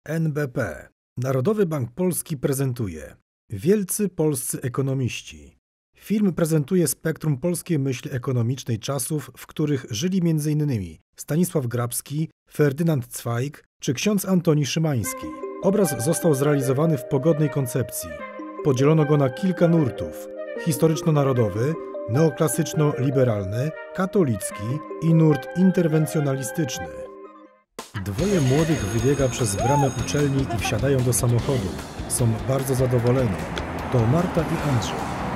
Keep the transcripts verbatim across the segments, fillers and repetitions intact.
N B P. Narodowy Bank Polski prezentuje Wielcy polscy ekonomiści. Film prezentuje spektrum polskiej myśli ekonomicznej czasów, w których żyli między innymi Stanisław Grabski, Ferdynand Cwajg czy ksiądz Antoni Szymański. Obraz został zrealizowany w pogodnej koncepcji. Podzielono go na kilka nurtów: historyczno-narodowy, neoklasyczno-liberalny, katolicki i nurt interwencjonalistyczny. Dwoje młodych wybiega przez bramę uczelni i wsiadają do samochodu. Są bardzo zadowoleni. To Marta i Andrzej.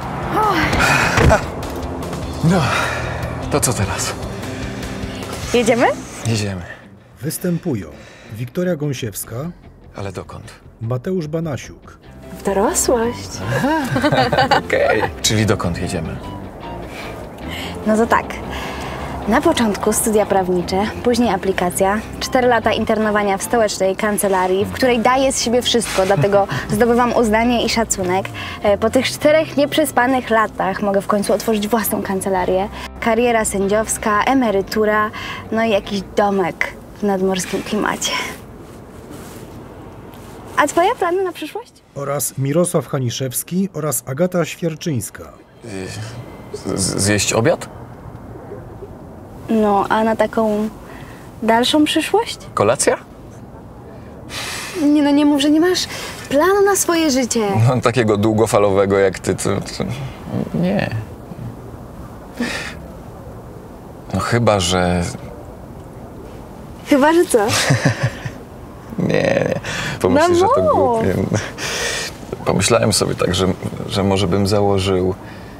No, to co teraz? Jedziemy? Jedziemy. Występują Wiktoria Gąsiewska. Ale dokąd? Mateusz Banasiuk. W dorosłość. Okej. Okay. Czyli dokąd jedziemy? No to tak. Na początku studia prawnicze, później aplikacja, cztery lata internowania w stołecznej kancelarii, w której daję z siebie wszystko, dlatego zdobywam uznanie i szacunek. Po tych czterech nieprzespanych latach mogę w końcu otworzyć własną kancelarię. Kariera sędziowska, emerytura, no i jakiś domek w nadmorskim klimacie. A twoje plany na przyszłość? Oraz Mirosław Haniszewski oraz Agata Świerczyńska. Z zjeść obiad? No, a na taką dalszą przyszłość? Kolacja? Nie no, nie mów, że nie masz planu na swoje życie. No, takiego długofalowego jak ty, to, to... Nie. No chyba, że... Chyba, że co? nie, nie. Pomyślisz, no że to głupie. Pomyślałem sobie tak, że, że może bym założył...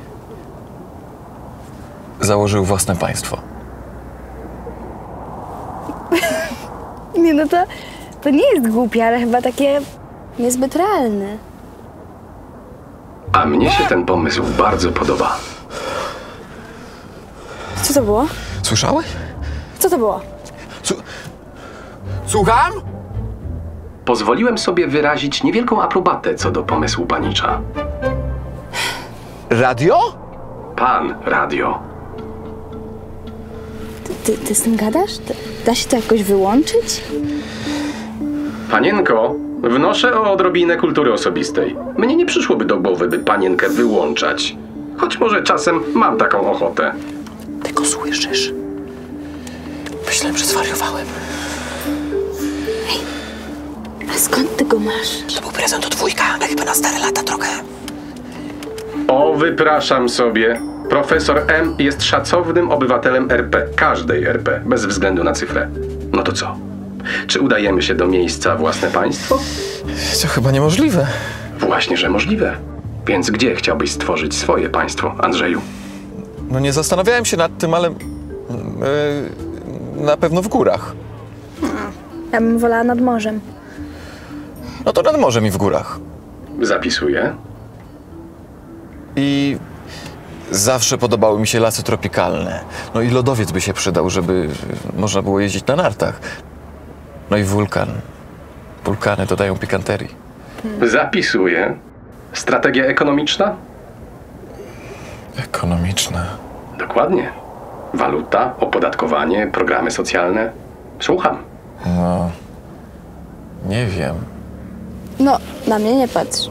Założył własne państwo. Nie no, to, to nie jest głupie, ale chyba takie niezbyt realne. A mnie się ten pomysł bardzo podoba. Co to było? Słyszałeś? Co to było? Su Słucham? Pozwoliłem sobie wyrazić niewielką aprobatę co do pomysłu panicza. Radio? Pan radio. Ty, ty, ty z tym gadasz? Da się to jakoś wyłączyć? Panienko, wnoszę o odrobinę kultury osobistej. Mnie nie przyszłoby do głowy, by panienkę wyłączać. Choć może czasem mam taką ochotę. Ty go słyszysz? Myślałem, że zwariowałem. Hej, a skąd ty go masz? To był prezent od wujka, a chyba na stare lata trochę. O, wypraszam sobie. Profesor M. jest szacownym obywatelem R P, każdej R P, bez względu na cyfrę. No to co? Czy udajemy się do miejsca własne państwo? To chyba niemożliwe. Właśnie, że możliwe. Więc gdzie chciałbyś stworzyć swoje państwo, Andrzeju? No nie zastanawiałem się nad tym, ale... Yy, na pewno w górach. Ja bym wolała nad morzem. No to nad morzem i w górach. Zapisuję. I... Zawsze podobały mi się lasy tropikalne. No i lodowiec by się przydał, żeby można było jeździć na nartach. No i wulkan. Wulkany dodają pikanterii. Zapisuję. Strategia ekonomiczna? Ekonomiczna. Dokładnie. Waluta, opodatkowanie, programy socjalne. Słucham. No... Nie wiem. No, na mnie nie patrz.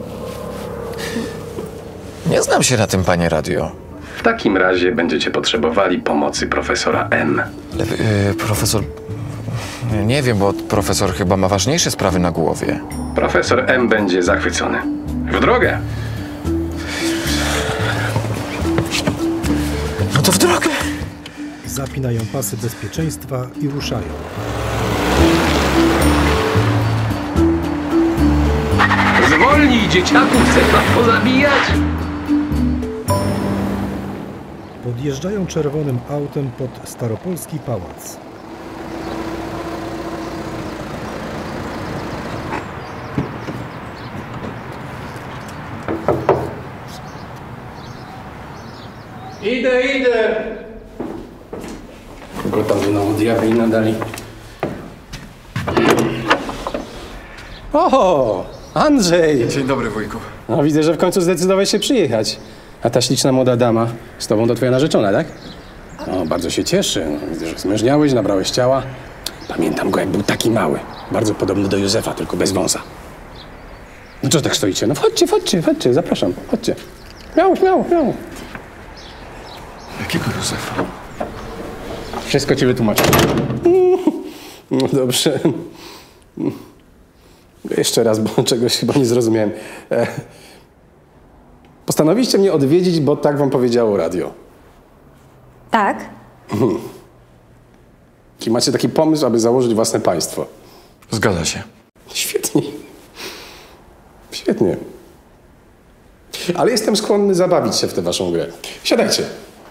Nie znam się na tym, panie radio. W takim razie będziecie potrzebowali pomocy profesora M. Ale, yy, profesor... Nie wiem, bo profesor chyba ma ważniejsze sprawy na głowie. Profesor M będzie zachwycony. W drogę! No to w drogę! Zapinają pasy bezpieczeństwa i ruszają. Zwolnij, dzieciaku, chcę was pozabijać! Podjeżdżają czerwonym autem pod Staropolski Pałac. Idę, idę! Kogo tam znowu diabli nadali? O, Andrzej! Dzień dobry, wujku. No widzę, że w końcu zdecydowałeś się przyjechać. A ta śliczna młoda dama z tobą to twoja narzeczona, tak? No, bardzo się cieszę. No, widzę, że zmężniałeś, nabrałeś ciała. Pamiętam go, jak był taki mały. Bardzo podobny do Józefa, tylko bez wąsa. No co tak stoicie? No wchodźcie, wchodźcie, wchodźcie, zapraszam, chodźcie. Śmiało, śmiało, śmiało. Jakiego Józefa? Wszystko ci wytłumaczę. No dobrze. Jeszcze raz, bo czegoś chyba nie zrozumiałem. E, Postanowiliście mnie odwiedzić, bo tak wam powiedziało radio. Tak? I macie taki pomysł, aby założyć własne państwo. Zgadza się. Świetnie. Świetnie. Ale jestem skłonny zabawić się w tę waszą grę. Siadajcie.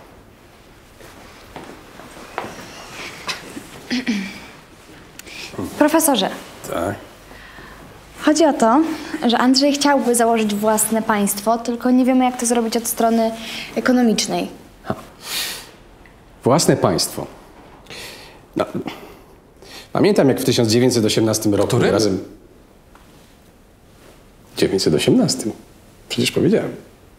Profesorze, Tak. chodzi o to, że Andrzej chciałby założyć własne państwo, tylko nie wiemy, jak to zrobić od strony ekonomicznej. Własne państwo. No. Pamiętam, jak w tysiąc dziewięćset osiemnastym roku Którym? razem... dziewięćset osiemnastym. Przecież powiedziałem.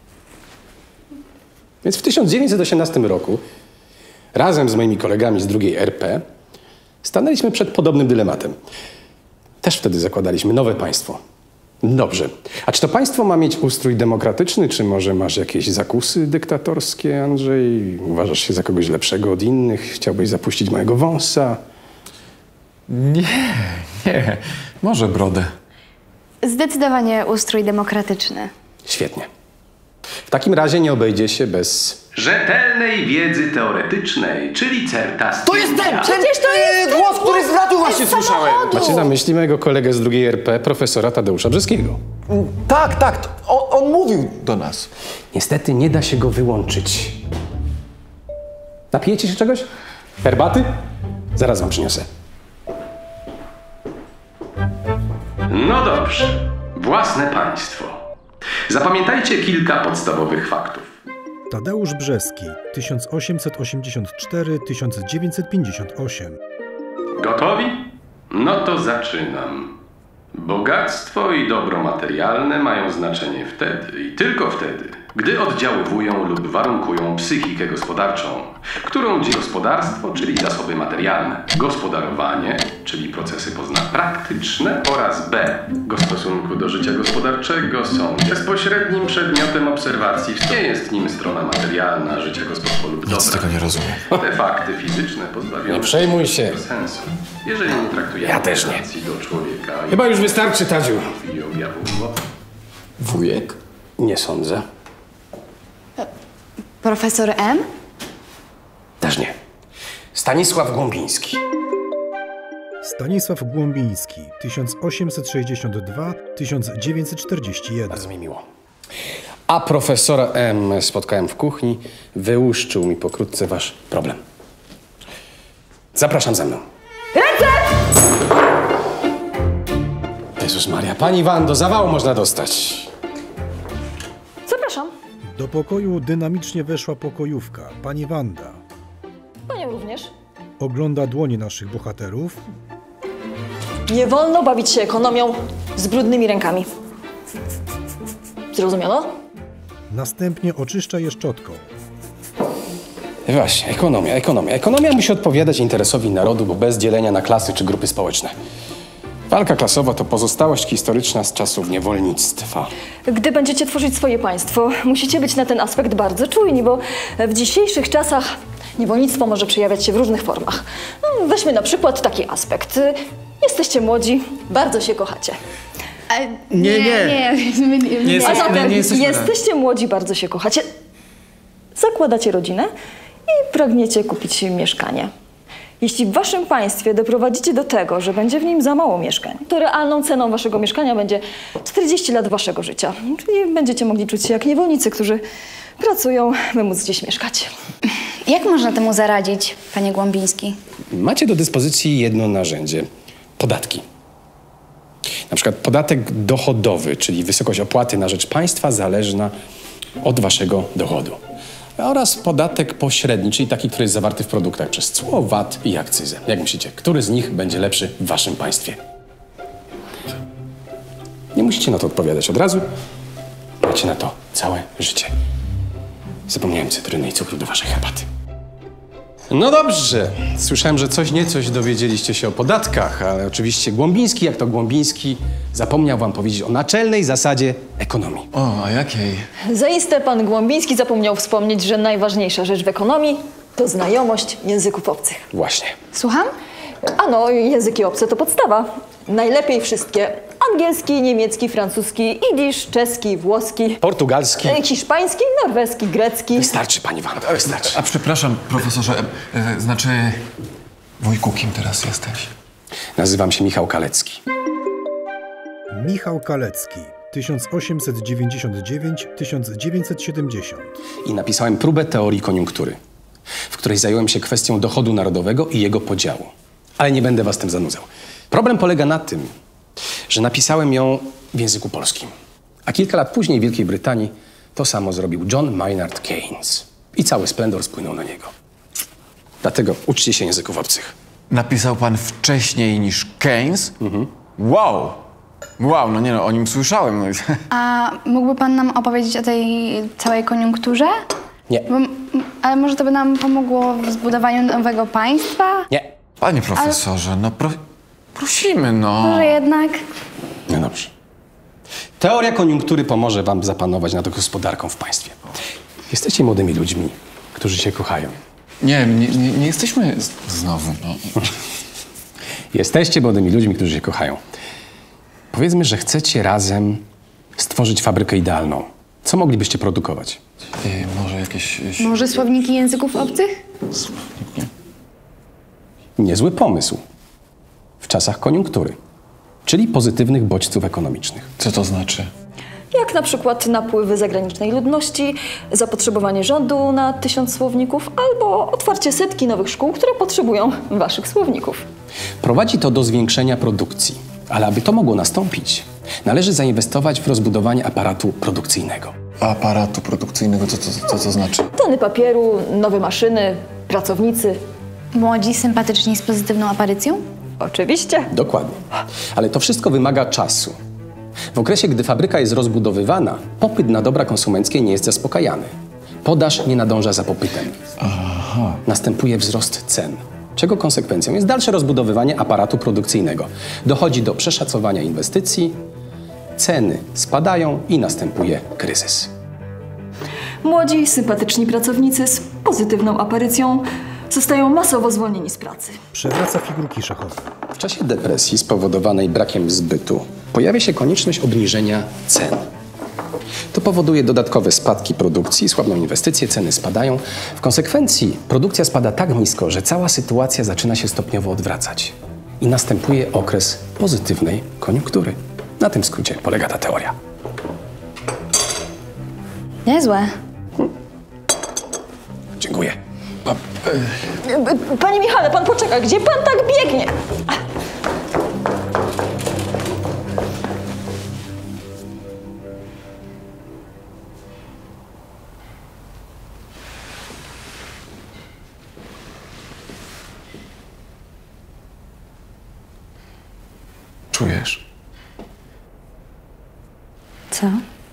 Więc w tysiąc dziewięćset osiemnastym roku razem z moimi kolegami z drugiej R P stanęliśmy przed podobnym dylematem. Też wtedy zakładaliśmy nowe państwo. Dobrze. A czy to państwo ma mieć ustrój demokratyczny, czy może masz jakieś zakusy dyktatorskie, Andrzej? Uważasz się za kogoś lepszego od innych? Chciałbyś zapuścić mojego wąsa? Nie, nie. Może brodę. Zdecydowanie ustrój demokratyczny. Świetnie. W takim razie nie obejdzie się bez... Rzetelnej wiedzy teoretycznej, czyli certa. To jest ten! Przecież to jest głos, który z radiu właśnie słyszałem. Macie na myśli mojego kolegę z drugiej R P, profesora Tadeusza Brzeskiego. Tak, tak. to On, on mówił do nas. Niestety nie da się go wyłączyć. Napijecie się czegoś? Herbaty? Zaraz wam przyniosę. No dobrze. Własne państwo. Zapamiętajcie kilka podstawowych faktów. Tadeusz Brzeski, tysiąc osiemset osiemdziesiąt cztery do tysiąc dziewięćset pięćdziesiąt osiem. Gotowi? No to zaczynam. Bogactwo i dobro materialne mają znaczenie wtedy i tylko wtedy, gdy oddziaływują lub warunkują psychikę gospodarczą, którą dzieje gospodarstwo, czyli zasoby materialne, gospodarowanie, czyli procesy poznawcze praktyczne oraz B. Go w stosunku do życia gospodarczego są bezpośrednim przedmiotem obserwacji. Nie jest nim strona materialna życia gospodarczego lub Nic z dobra. tego nie rozumiem. Te fakty fizyczne pozbawione Nie przejmuj się. sensu, jeżeli nie traktujemy Ja też nie. relacji do człowieka i Chyba już wystarczy, Tadziu. i objawów mowy. Wujek? Nie sądzę. Profesor M? Też nie. Stanisław Głąbiński. Stanisław Głąbiński, tysiąc osiemset sześćdziesiąt dwa do tysiąc dziewięćset czterdzieści jeden. Bardzo mi miło. A profesora M spotkałem w kuchni. Wyłuszczył mi pokrótce wasz problem. Zapraszam ze mną. Ręce! Jezus Maria, pani Wando, zawału można dostać. Zapraszam. Do pokoju dynamicznie weszła pokojówka, pani Wanda. Panią również. Ogląda dłonie naszych bohaterów. Nie wolno bawić się ekonomią z brudnymi rękami. Zrozumiano? Następnie oczyszcza je szczotką. Właśnie, ekonomia, ekonomia. Ekonomia musi odpowiadać interesowi narodu, bo bez dzielenia na klasy czy grupy społeczne. Walka klasowa to pozostałość historyczna z czasów niewolnictwa. Gdy będziecie tworzyć swoje państwo, musicie być na ten aspekt bardzo czujni, bo w dzisiejszych czasach niewolnictwo może przejawiać się w różnych formach. No, weźmy na przykład taki aspekt. Jesteście młodzi, bardzo się kochacie. Nie, nie. Nie, nie, nie, nie. A zatem jesteście młodzi, bardzo się kochacie. Zakładacie rodzinę i pragniecie kupić mieszkanie. Jeśli w waszym państwie doprowadzicie do tego, że będzie w nim za mało mieszkań, to realną ceną waszego mieszkania będzie czterdzieści lat waszego życia. Czyli będziecie mogli czuć się jak niewolnicy, którzy pracują, by móc gdzieś mieszkać. Jak można temu zaradzić, panie Głąbiński? Macie do dyspozycji jedno narzędzie. Podatki. Na przykład podatek dochodowy, czyli wysokość opłaty na rzecz państwa zależna od waszego dochodu. Oraz podatek pośredni, czyli taki, który jest zawarty w produktach przez cło, V A T i akcyzę. Jak myślicie, który z nich będzie lepszy w waszym państwie? Nie musicie na to odpowiadać od razu. Macie na to całe życie. Zapomniałem cytryny i cukru do waszej herbaty. No dobrze. Słyszałem, że coś niecoś dowiedzieliście się o podatkach, ale oczywiście Głąbiński, jak to Głąbiński, zapomniał wam powiedzieć o naczelnej zasadzie ekonomii. O, a jakiej? Zaiste pan Głąbiński zapomniał wspomnieć, że najważniejsza rzecz w ekonomii to znajomość języków obcych. Właśnie. Słucham? Ano, języki obce to podstawa. Najlepiej wszystkie. Angielski, niemiecki, francuski, jidysz, czeski, włoski, Portugalski. e, hiszpański, norweski, grecki. Wystarczy, pani Wanda, wystarczy. A przepraszam, profesorze, e, e, znaczy... Wujku, kim teraz jesteś? Nazywam się Michał Kalecki. Michał Kalecki, tysiąc osiemset dziewięćdziesiąt dziewięć do tysiąc dziewięćset siedemdziesiąt. I napisałem próbę teorii koniunktury, w której zająłem się kwestią dochodu narodowego i jego podziału. Ale nie będę was tym zanudzał. Problem polega na tym, że napisałem ją w języku polskim. A kilka lat później w Wielkiej Brytanii to samo zrobił John Maynard Keynes. I cały splendor spłynął na niego. Dlatego uczcie się języków obcych. Napisał pan wcześniej niż Keynes? Mhm. Wow! Wow, no nie no, o nim słyszałem. A mógłby pan nam opowiedzieć o tej całej koniunkturze? Nie. Bo, ale może to by nam pomogło w zbudowaniu nowego państwa? Nie. Panie profesorze, no pro, prosimy, no. Może jednak? No dobrze. Teoria koniunktury pomoże wam zapanować nad gospodarką w państwie. Jesteście młodymi ludźmi, którzy się kochają. Nie, nie, nie, nie jesteśmy z, znowu, no. Jesteście młodymi ludźmi, którzy się kochają. Powiedzmy, że chcecie razem stworzyć fabrykę idealną. Co moglibyście produkować? I może jakieś... Może słowniki języków obcych? Słowniki? Niezły pomysł. W czasach koniunktury, czyli pozytywnych bodźców ekonomicznych. Co to znaczy? Jak na przykład napływy zagranicznej ludności, zapotrzebowanie rządu na tysiąc słowników albo otwarcie setki nowych szkół, które potrzebują waszych słowników. Prowadzi to do zwiększenia produkcji, ale aby to mogło nastąpić, należy zainwestować w rozbudowanie aparatu produkcyjnego. Aparatu produkcyjnego, co to, co to znaczy? Tony papieru, nowe maszyny, pracownicy. Młodzi, sympatyczni, z pozytywną aparycją? Oczywiście. Dokładnie. Ale to wszystko wymaga czasu. W okresie, gdy fabryka jest rozbudowywana, popyt na dobra konsumenckie nie jest zaspokajany. Podaż nie nadąża za popytem. Aha. Następuje wzrost cen, czego konsekwencją jest dalsze rozbudowywanie aparatu produkcyjnego. Dochodzi do przeszacowania inwestycji, ceny spadają i następuje kryzys. Młodzi, sympatyczni pracownicy z pozytywną aparycją zostają masowo zwolnieni z pracy. Przewraca figurki szachowe. W czasie depresji spowodowanej brakiem zbytu pojawia się konieczność obniżenia cen. To powoduje dodatkowe spadki produkcji, słabną inwestycje, ceny spadają. W konsekwencji produkcja spada tak nisko, że cała sytuacja zaczyna się stopniowo odwracać. I następuje okres pozytywnej koniunktury. Na tym skrócie polega ta teoria. Niezłe. Dziękuję. Panie Michale, pan poczeka, gdzie pan tak biegnie? Czujesz? Co?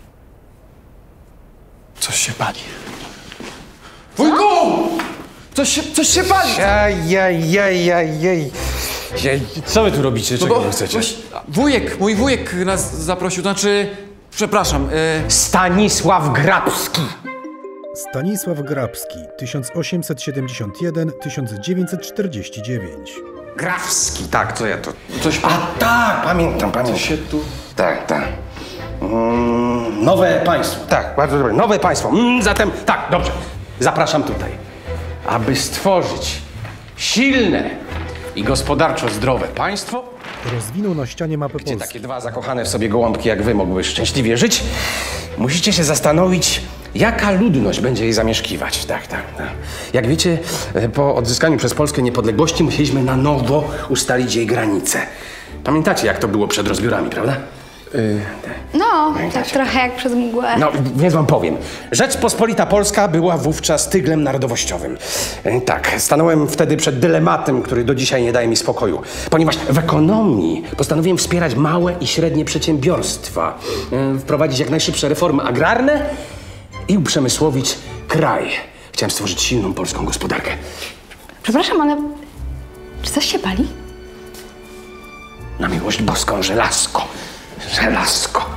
Coś się pali. Wujku! Coś się, coś się pali! Jajajajajaj. Co wy tu robicie? Czego No bo wy chcecie? właśnie wujek, mój wujek nas zaprosił, znaczy... Przepraszam, y... Stanisław Grabski. Stanisław Grabski, tysiąc osiemset siedemdziesiąt jeden do tysiąc dziewięćset czterdzieści dziewięć. Grafski, tak, co ja to... coś... A tak, pamiętam, Co pamiętam. się tu... Tak, tak. Mm, nowe państwo. Tak, bardzo dobre. Nowe państwo. Mm, zatem, tak, dobrze. Zapraszam tutaj, aby stworzyć silne i gospodarczo zdrowe państwo, Rozwinął na ścianie mapę gdzie Polski. takie dwa zakochane w sobie gołąbki jak wy mogły szczęśliwie żyć. Musicie się zastanowić, jaka ludność będzie jej zamieszkiwać. Tak, tak, tak. Jak wiecie, e, po odzyskaniu przez Polskę niepodległości musieliśmy na nowo ustalić jej granice. Pamiętacie, jak to było przed rozbiorami, prawda? No, tak trochę jak przez mgłę. No, więc wam powiem. Rzeczpospolita Polska była wówczas tyglem narodowościowym. E, Tak, stanąłem wtedy przed dylematem, który do dzisiaj nie daje mi spokoju. Ponieważ w ekonomii postanowiłem wspierać małe i średnie przedsiębiorstwa, e, wprowadzić jak najszybsze reformy agrarne i uprzemysłowić kraj. Chciałem stworzyć silną polską gospodarkę. Przepraszam, ale czy coś się pali? Na miłość boską, żelazko. Żelazko.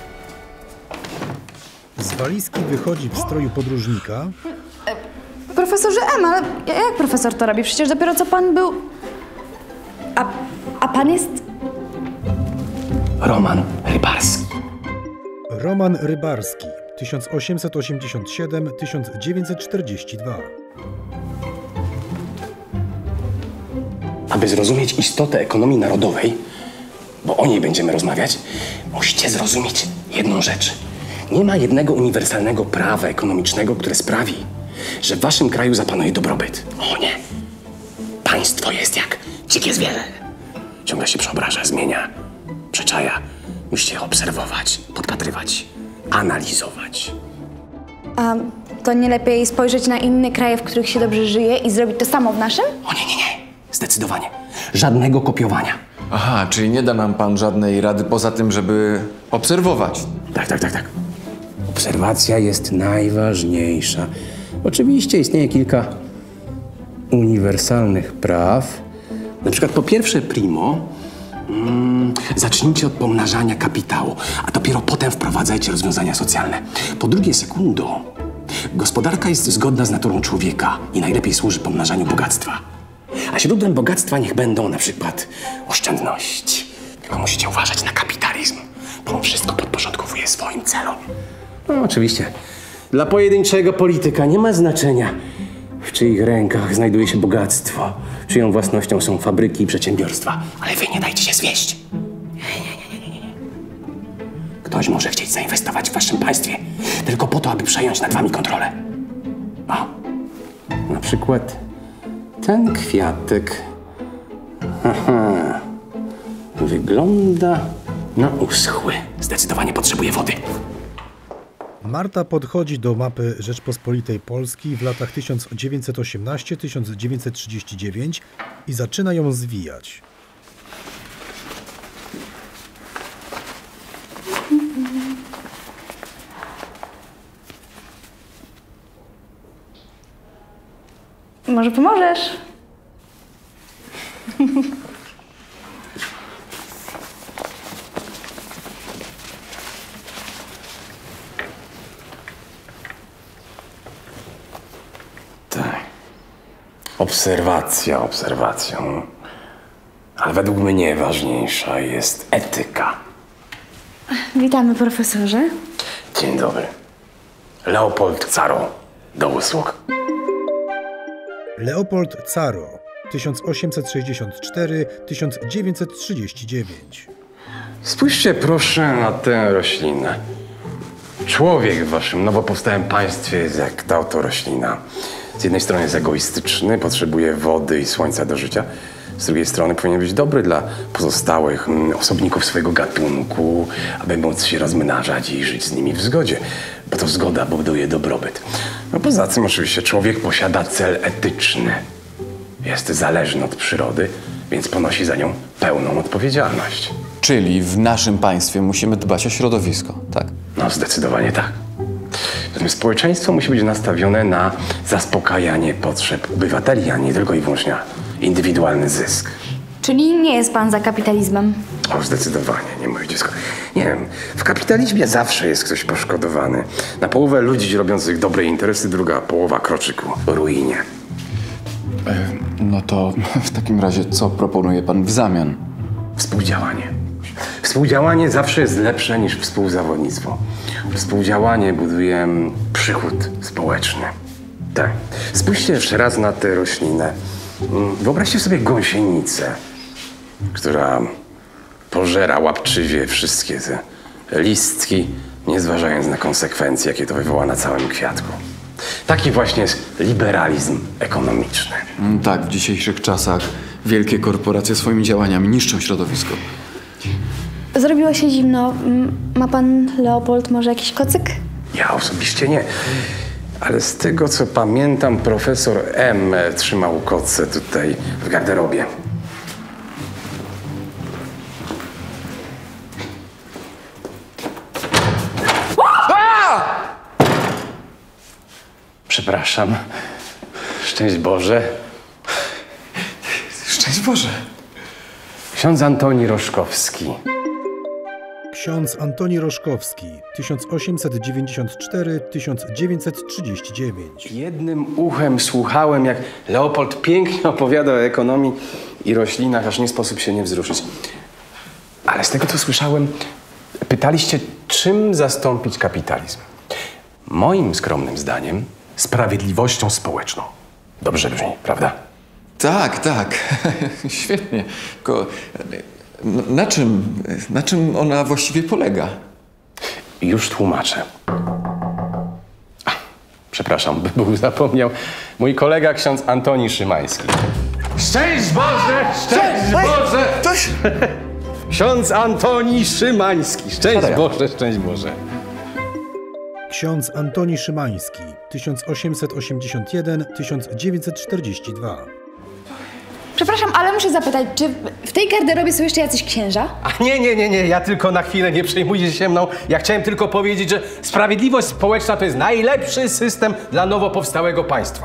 Z walizki wychodzi w stroju podróżnika. Profesorze M, ale jak profesor to robi? Przecież dopiero co pan był... A, a pan jest... Roman Rybarski. Roman Rybarski, tysiąc osiemset osiemdziesiąt siedem do tysiąc dziewięćset czterdzieści dwa. Aby zrozumieć istotę ekonomii narodowej, bo o niej będziemy rozmawiać, musicie zrozumieć jedną rzecz. Nie ma jednego uniwersalnego prawa ekonomicznego, które sprawi, że w waszym kraju zapanuje dobrobyt. O nie. Państwo jest jak dzikie zwierzę. Ciągle się przeobraża, zmienia, przeczaja. Musicie obserwować, podpatrywać, analizować. A to nie lepiej spojrzeć na inne kraje, w których się dobrze żyje i zrobić to samo w naszym? O nie, nie, nie. Zdecydowanie. Żadnego kopiowania. Aha, czyli nie da nam pan żadnej rady poza tym, żeby obserwować. Tak, tak, tak, tak. Obserwacja jest najważniejsza. Oczywiście istnieje kilka uniwersalnych praw. Na przykład po pierwsze primo, mm, zacznijcie od pomnażania kapitału, a dopiero potem wprowadzajcie rozwiązania socjalne. Po drugie sekundo, gospodarka jest zgodna z naturą człowieka i najlepiej służy pomnażaniu bogactwa. A źródłem bogactwa niech będą na przykład oszczędności. Tylko musicie uważać na kapitalizm, bo on wszystko podporządkowuje swoim celom. No oczywiście, dla pojedynczego polityka nie ma znaczenia, w czyich rękach znajduje się bogactwo, czyją własnością są fabryki i przedsiębiorstwa. Ale wy nie dajcie się zwieść. Nie, nie, nie, nie, nie. Ktoś może chcieć zainwestować w waszym państwie tylko po to, aby przejąć nad wami kontrolę. O, na przykład ten kwiatek. Aha. Wygląda na uschły. Zdecydowanie potrzebuje wody. Marta podchodzi do mapy Rzeczpospolitej Polskiej w latach tysiąc dziewięćset osiemnasty do tysiąc dziewięćset trzydzieści dziewięć i zaczyna ją zwijać. Może pomożesz? Tak. Obserwacja, obserwacją. Ale według mnie ważniejsza jest etyka. Witamy, profesorze. Dzień dobry. Leopold Caro. Do usług. Leopold Caro, tysiąc osiemset sześćdziesiąt cztery do tysiąc dziewięćset trzydzieści dziewięć. Spójrzcie proszę na tę roślinę. Człowiek w waszym nowo powstałym państwie jest jak ta oto roślina. Z jednej strony jest egoistyczny, potrzebuje wody i słońca do życia. Z drugiej strony powinien być dobry dla pozostałych mm, osobników swojego gatunku, aby móc się rozmnażać i żyć z nimi w zgodzie, bo to zgoda buduje dobrobyt. No poza tym oczywiście człowiek posiada cel etyczny. Jest zależny od przyrody, więc ponosi za nią pełną odpowiedzialność. Czyli w naszym państwie musimy dbać o środowisko, tak? No zdecydowanie tak. Zatem społeczeństwo musi być nastawione na zaspokajanie potrzeb obywateli, a nie tylko i wyłącznie na indywidualny zysk. Czyli nie jest pan za kapitalizmem? O, zdecydowanie, nie moje dziecko. Nie wiem, w kapitalizmie zawsze jest ktoś poszkodowany. Na połowę ludzi robiących dobre interesy, druga połowa kroczy ku ruinie. No to w takim razie co proponuje pan w zamian? Współdziałanie. Współdziałanie zawsze jest lepsze niż współzawodnictwo. Współdziałanie buduje przychód społeczny. Tak. Spójrzcie jeszcze raz na tę roślinę. Wyobraźcie sobie gąsienicę, która pożera łapczywie wszystkie te listki, nie zważając na konsekwencje, jakie to wywoła na całym kwiatku. Taki właśnie jest liberalizm ekonomiczny. Mm, Tak, w dzisiejszych czasach wielkie korporacje swoimi działaniami niszczą środowisko. Zrobiło się zimno. M- Ma pan, Leopold, może jakiś kocyk? Ja osobiście nie. Ale z tego, co pamiętam, profesor M. trzymał kotce tutaj w garderobie. Przepraszam. Szczęść Boże. Szczęść Boże! Ksiądz Antoni Roszkowski. Ksiądz Antoni Roszkowski, tysiąc osiemset dziewięćdziesiąt cztery do tysiąc dziewięćset trzydzieści dziewięć. Jednym uchem słuchałem, jak Leopold pięknie opowiada o ekonomii i roślinach, aż nie sposób się nie wzruszyć. Ale z tego, co słyszałem, pytaliście, czym zastąpić kapitalizm. Moim skromnym zdaniem, sprawiedliwością społeczną. Dobrze brzmi, prawda? Tak, tak. Świetnie. Tylko na czym, na czym ona właściwie polega? Już tłumaczę. A, przepraszam, by był zapomniał. Mój kolega, ksiądz Antoni Szymański. Szczęść Boże! Szczęść Boże! Coś... Ksiądz Antoni Szymański. Szczęść Boże, szczęść Boże. Ksiądz Antoni Szymański, tysiąc osiemset osiemdziesiąt jeden do tysiąc dziewięćset czterdzieści dwa. Przepraszam, ale muszę zapytać, czy w tej garderobie są jeszcze jacyś księża? A nie, nie, nie, nie, ja tylko na chwilę, nie przejmujcie się mną. Ja chciałem tylko powiedzieć, że sprawiedliwość społeczna to jest najlepszy system dla nowo powstałego państwa.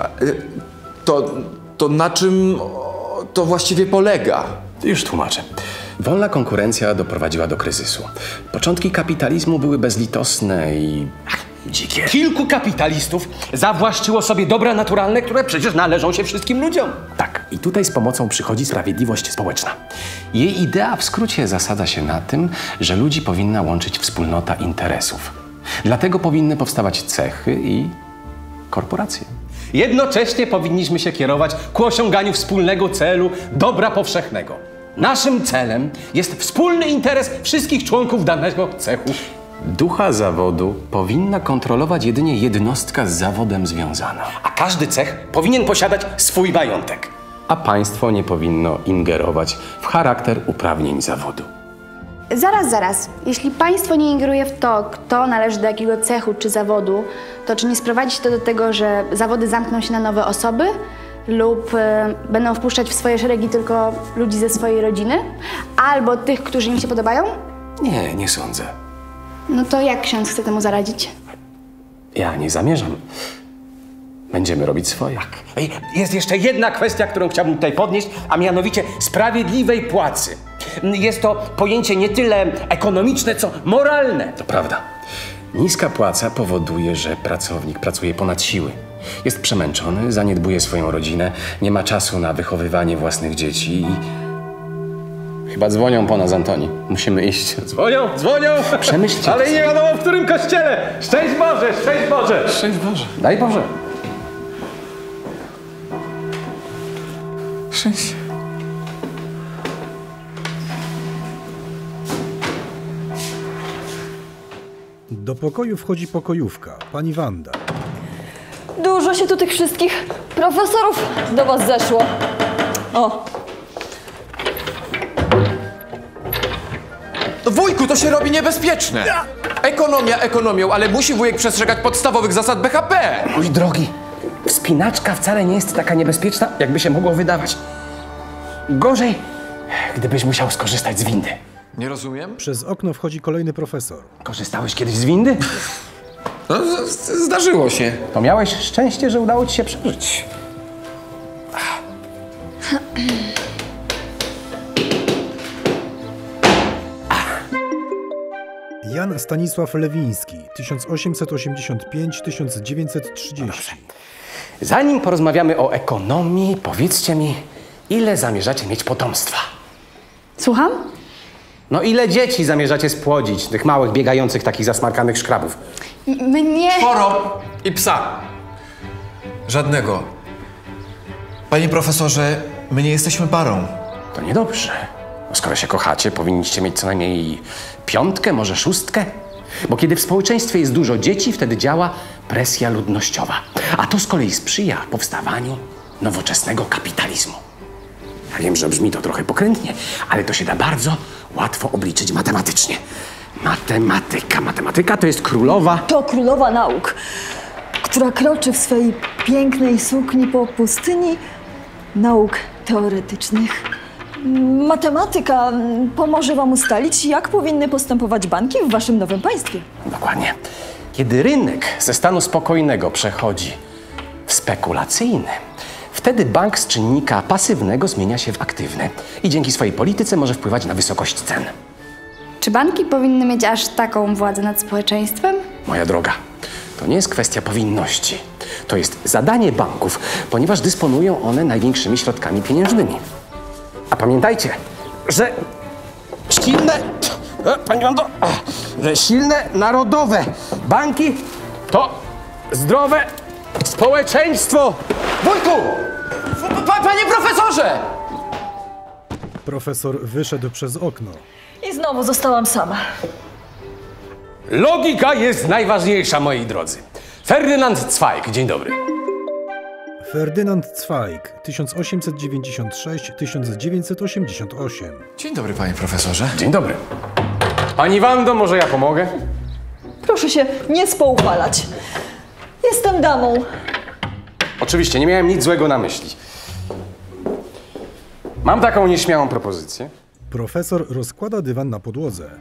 To, to na czym to właściwie polega? Już tłumaczę. Wolna konkurencja doprowadziła do kryzysu. Początki kapitalizmu były bezlitosne i dzikie. Kilku kapitalistów zawłaszczyło sobie dobra naturalne, które przecież należą się wszystkim ludziom. Tak, i tutaj z pomocą przychodzi sprawiedliwość społeczna. Jej idea w skrócie zasadza się na tym, że ludzi powinna łączyć wspólnota interesów. Dlatego powinny powstawać cechy i korporacje. Jednocześnie powinniśmy się kierować ku osiąganiu wspólnego celu dobra powszechnego. Naszym celem jest wspólny interes wszystkich członków danego cechu. Ducha zawodu powinna kontrolować jedynie jednostka z zawodem związana. A każdy cech powinien posiadać swój majątek. A państwo nie powinno ingerować w charakter uprawnień zawodu. Zaraz, zaraz. Jeśli państwo nie ingeruje w to, kto należy do jakiego cechu czy zawodu, to czy nie sprowadzi się to do tego, że zawody zamkną się na nowe osoby? Lub y, będą wpuszczać w swoje szeregi tylko ludzi ze swojej rodziny? Albo tych, którzy im się podobają? Nie, nie sądzę. No to jak ksiądz chce temu zaradzić? Ja nie zamierzam. Będziemy robić swoje. Ej, jest jeszcze jedna kwestia, którą chciałbym tutaj podnieść, a mianowicie sprawiedliwej płacy. Jest to pojęcie nie tyle ekonomiczne, co moralne. To prawda. Niska płaca powoduje, że pracownik pracuje ponad siły. Jest przemęczony, zaniedbuje swoją rodzinę, nie ma czasu na wychowywanie własnych dzieci i... Chyba dzwonią po nas, Antoni. Musimy iść. Dzwonią, dzwonią! Przemyślcie. Ale nie wiadomo, w którym kościele! Szczęść Boże, szczęść Boże! Szczęść Boże! Daj Boże! Szczęść... Do pokoju wchodzi pokojówka, pani Wanda. Dużo się tu tych wszystkich profesorów do was zeszło. O, Wujku, to się robi niebezpieczne! Ekonomia ekonomią, ale musi wujek przestrzegać podstawowych zasad B H P! Mój drogi, wspinaczka wcale nie jest taka niebezpieczna, jakby się mogło wydawać. Gorzej, gdybyś musiał skorzystać z windy. Nie rozumiem? Przez okno wchodzi kolejny profesor. Korzystałeś kiedyś z windy? No, z- z- zdarzyło się. To miałeś szczęście, że udało ci się przeżyć. Jan Stanisław Lewiński, tysiąc osiemset osiemdziesiąt pięć do tysiąc dziewięćset trzydzieści. Zanim porozmawiamy o ekonomii, powiedzcie mi, ile zamierzacie mieć potomstwa? Słucham? No ile dzieci zamierzacie spłodzić, tych małych, biegających, takich zasmarkanych szkrabów? M- Mnie... Czworo i psa. Żadnego. Panie profesorze, my nie jesteśmy parą. To niedobrze. Bo skoro się kochacie, powinniście mieć co najmniej piątkę, może szóstkę. Bo kiedy w społeczeństwie jest dużo dzieci, wtedy działa presja ludnościowa. A to z kolei sprzyja powstawaniu nowoczesnego kapitalizmu. Ja wiem, że brzmi to trochę pokrętnie, ale to się da bardzo łatwo obliczyć matematycznie. Matematyka. Matematyka to jest królowa... to królowa nauk, która kroczy w swej pięknej sukni po pustyni nauk teoretycznych. Matematyka mm, pomoże wam ustalić, jak powinny postępować banki w waszym nowym państwie. Dokładnie. Kiedy rynek ze stanu spokojnego przechodzi w spekulacyjny, Wtedy bank z czynnika pasywnego zmienia się w aktywny i dzięki swojej polityce może wpływać na wysokość cen. Czy banki powinny mieć aż taką władzę nad społeczeństwem? Moja droga, to nie jest kwestia powinności. To jest zadanie banków, ponieważ dysponują one największymi środkami pieniężnymi. A pamiętajcie, że silne, e, pani Wando, że silne narodowe banki to zdrowe społeczeństwo. Wujku! Pa, panie profesorze! Profesor wyszedł przez okno. I znowu zostałam sama. Logika jest najważniejsza, moi drodzy. Ferdynand Zweig, dzień dobry. Ferdynand Zweig, tysiąc osiemset dziewięćdziesiąt sześć do tysiąc dziewięćset osiemdziesiąt osiem. Dzień dobry, panie profesorze. Dzień dobry. Pani Wando, może ja pomogę? Proszę się nie spoufalać. Jestem damą. Oczywiście, nie miałem nic złego na myśli. Mam taką nieśmiałą propozycję. Profesor rozkłada dywan na podłodze.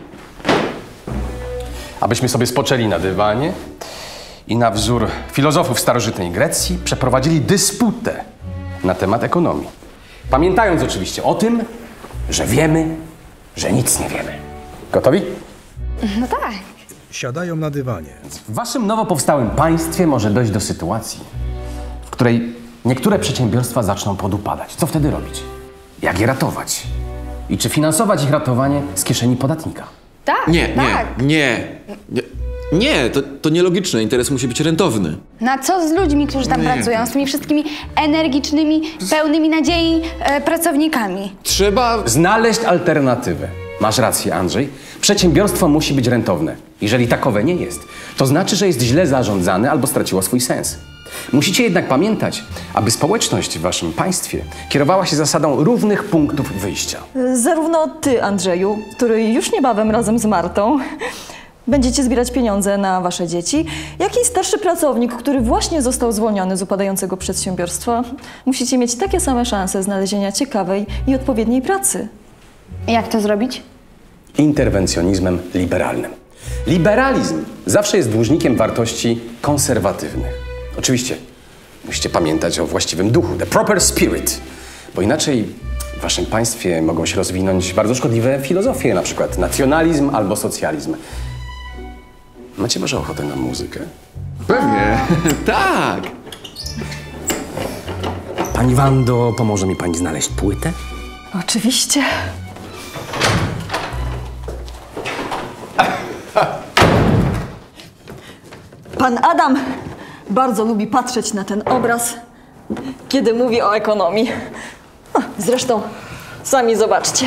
Abyśmy sobie spoczęli na dywanie i na wzór filozofów starożytnej Grecji przeprowadzili dysputę na temat ekonomii. Pamiętając oczywiście o tym, że wiemy, że nic nie wiemy. Gotowi? No tak. Siadają na dywanie. W waszym nowo powstałym państwie może dojść do sytuacji, w której niektóre przedsiębiorstwa zaczną podupadać. Co wtedy robić? Jak je ratować? I czy finansować ich ratowanie z kieszeni podatnika? Tak, Nie, nie, tak. nie. Nie, nie to, to nielogiczne. Interes musi być rentowny. No a co z ludźmi, którzy tam Nie. pracują? Z tymi wszystkimi energicznymi, pełnymi nadziei e, pracownikami? Trzeba... Znaleźć alternatywę. Masz rację, Andrzej. Przedsiębiorstwo musi być rentowne. Jeżeli takowe nie jest, to znaczy, że jest źle zarządzane albo straciło swój sens. Musicie jednak pamiętać, aby społeczność w waszym państwie kierowała się zasadą równych punktów wyjścia. Zarówno ty, Andrzeju, który już niebawem razem z Martą będziecie zbierać pieniądze na wasze dzieci, jak i starszy pracownik, który właśnie został zwolniony z upadającego przedsiębiorstwa, musicie mieć takie same szanse znalezienia ciekawej i odpowiedniej pracy. Jak to zrobić? Interwencjonizmem liberalnym. Liberalizm zawsze jest dłużnikiem wartości konserwatywnych. Oczywiście musicie pamiętać o właściwym duchu, the proper spirit, bo inaczej w waszym państwie mogą się rozwinąć bardzo szkodliwe filozofie, na przykład nacjonalizm albo socjalizm. Macie może ochotę na muzykę? Pewnie. Tak. Pani Wando, pomoże mi pani znaleźć płytę? Oczywiście. Pan Adam bardzo lubi patrzeć na ten obraz, kiedy mówi o ekonomii. Zresztą sami zobaczcie.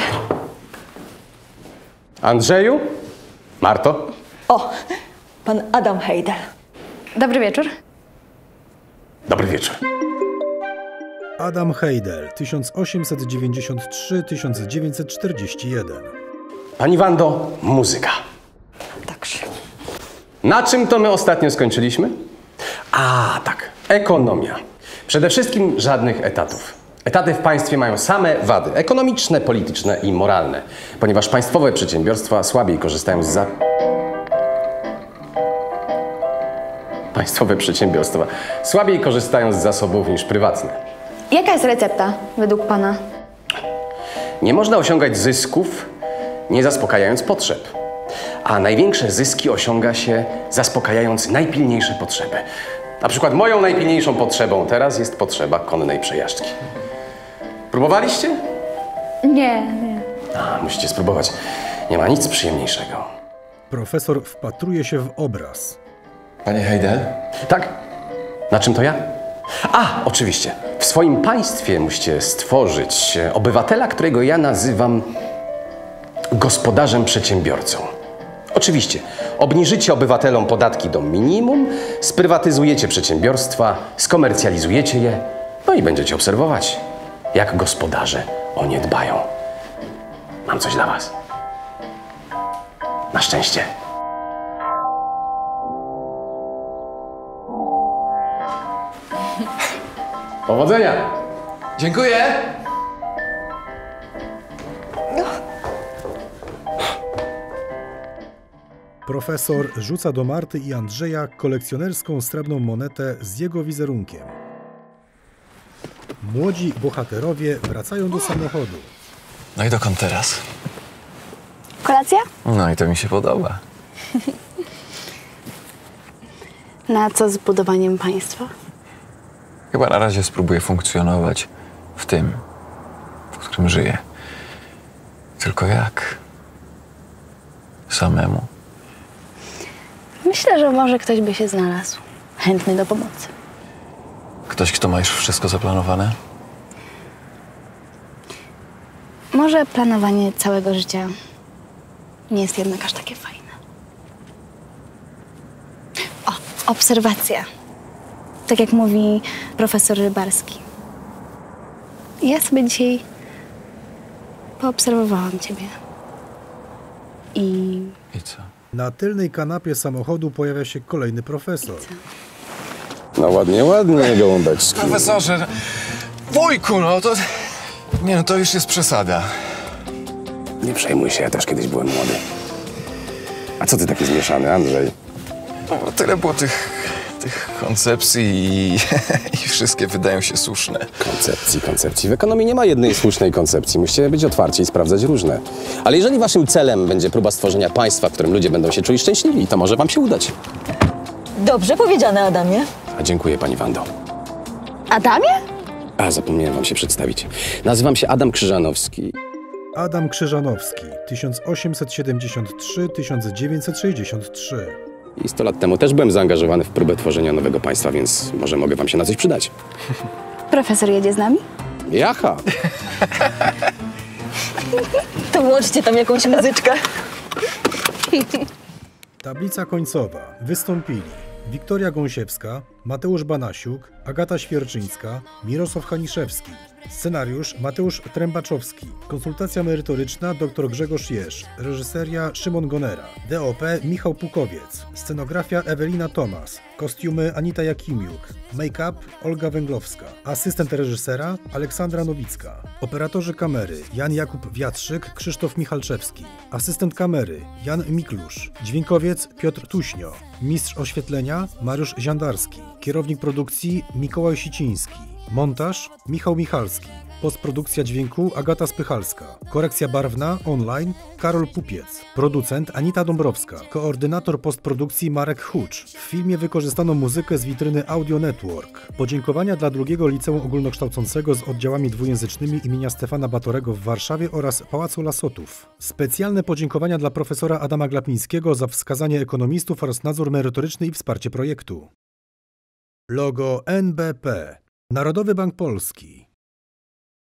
Andrzeju? Marto? O, pan Adam Heidel. Dobry wieczór. Dobry wieczór. Adam Heidel, tysiąc osiemset dziewięćdziesiąt trzy do tysiąc dziewięćset czterdzieści jeden. Pani Wando, muzyka. Także. Na czym to my ostatnio skończyliśmy? A, tak, ekonomia. Przede wszystkim żadnych etatów. Etaty w państwie mają same wady ekonomiczne, polityczne i moralne, ponieważ państwowe przedsiębiorstwa słabiej korzystają z za... Państwowe przedsiębiorstwa słabiej korzystają z zasobów niż prywatne. Jaka jest recepta według pana? Nie można osiągać zysków, nie zaspokajając potrzeb. A największe zyski osiąga się zaspokajając najpilniejsze potrzeby. Na przykład moją najpilniejszą potrzebą teraz jest potrzeba konnej przejażdżki. Próbowaliście? Nie, nie. A, musicie spróbować. Nie ma nic przyjemniejszego. Profesor wpatruje się w obraz. Panie Heidel? Tak? Na czym to ja? A, oczywiście. W swoim państwie musicie stworzyć obywatela, którego ja nazywam gospodarzem przedsiębiorcą. Oczywiście, obniżycie obywatelom podatki do minimum, sprywatyzujecie przedsiębiorstwa, skomercjalizujecie je, no i będziecie obserwować, jak gospodarze o nie dbają. Mam coś dla was. Na szczęście. Powodzenia! Dziękuję. Profesor rzuca do Marty i Andrzeja kolekcjonerską srebrną monetę z jego wizerunkiem. Młodzi bohaterowie wracają do samochodu. No i dokąd teraz? Kolacja? No i to mi się podoba. Na co z budowaniem państwa? Chyba na razie spróbuję funkcjonować w tym, w którym żyję. Tylko jak? Samemu. Myślę, że może ktoś by się znalazł. Chętny do pomocy. Ktoś, kto ma już wszystko zaplanowane? Może planowanie całego życia nie jest jednak aż takie fajne. O, obserwacja. Tak jak mówi profesor Rybarski. Ja sobie dzisiaj poobserwowałam ciebie. I... I co? Na tylnej kanapie samochodu pojawia się kolejny profesor. No ładnie, ładnie, gołąbeczki. Profesorze, wujku, no to... Nie no, to już jest przesada. Nie przejmuj się, ja też kiedyś byłem młody. A co ty taki zmieszany, Andrzej? No, tyle było tych, tych koncepcji i, i wszystkie wydają się słuszne. Koncepcji, koncepcji. W ekonomii nie ma jednej słusznej koncepcji. Musicie być otwarci i sprawdzać różne. Ale jeżeli waszym celem będzie próba stworzenia państwa, w którym ludzie będą się czuli szczęśliwi, to może wam się udać. Dobrze powiedziane, Adamie. A dziękuję, pani Wando. Adamie? A, zapomniałem wam się przedstawić. Nazywam się Adam Krzyżanowski. Adam Krzyżanowski, tysiąc osiemset siedemdziesiąt trzy do tysiąc dziewięćset sześćdziesiąt trzy. I sto lat temu też byłem zaangażowany w próbę tworzenia nowego państwa, więc może mogę wam się na coś przydać. Profesor jedzie z nami? Jaha! To włączcie tam jakąś muzyczkę. Tablica końcowa. Wystąpili Wiktoria Gąsiewska, Mateusz Banasiuk, Agata Świerczyńska, Mirosław Haniszewski. Scenariusz Mateusz Trębaczowski. Konsultacja merytoryczna dr Grzegorz Jerz. Reżyseria Szymon Gonera. D O P Michał Pukowiec. Scenografia Ewelina Tomas. Kostiumy Anita Jakimiuk. Make-up Olga Węglowska. Asystent reżysera Aleksandra Nowicka. Operatorzy kamery Jan Jakub Wiatrzyk, Krzysztof Michalczewski. Asystent kamery Jan Miklusz. Dźwiękowiec Piotr Tuśnio. Mistrz oświetlenia Mariusz Ziandarski. Kierownik produkcji Mikołaj Siciński. Montaż Michał Michalski. Postprodukcja dźwięku Agata Spychalska. Korekcja barwna online Karol Pupiec. Producent Anita Dąbrowska. Koordynator postprodukcji Marek Hucz. W filmie wykorzystano muzykę z witryny Audio Network. Podziękowania dla drugiego liceum ogólnokształcącego z oddziałami dwujęzycznymi imienia Stefana Batorego w Warszawie oraz Pałacu Lasotów. Specjalne podziękowania dla profesora Adama Glapińskiego za wskazanie ekonomistów oraz nadzór merytoryczny i wsparcie projektu. Logo N B P. Narodowy Bank Polski.